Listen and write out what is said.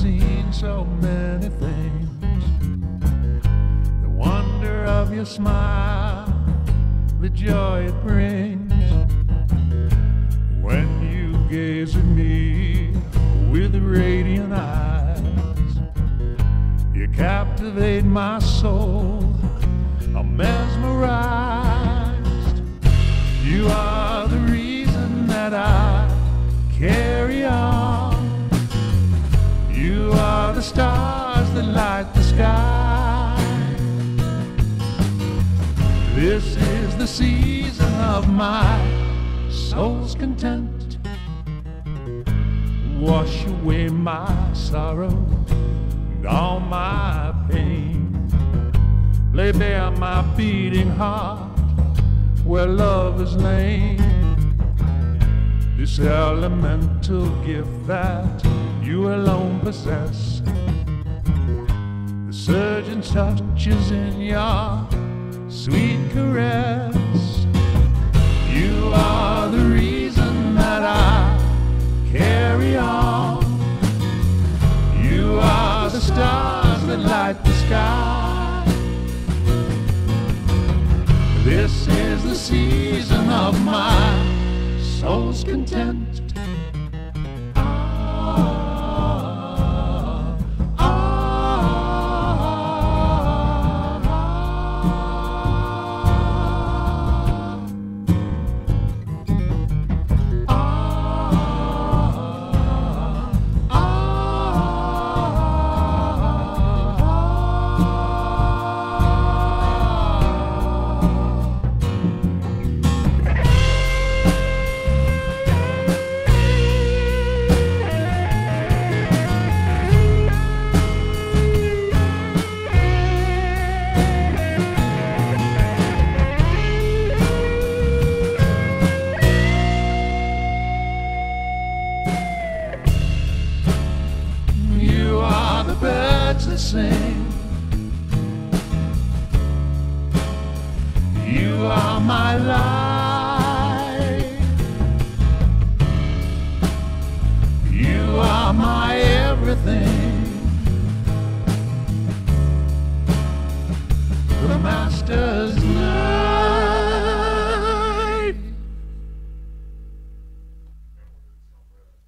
seen so many things. The wonder of your smile, the joy it brings. When you gaze at me with radiant eyes, you captivate my soul, I'm mesmerized. You are the reason that I carry on. You are the stars that light the sky. This is the season of my soul's content. Wash away my sorrow and all my pain. Lay bare my beating heart where love is lain. This elemental gift that you alone possess, the surgeon touches in your sweet caress. You are the reason that I carry on. You are the stars that light the sky. This is the season of my soul's content. Sing. You are my life.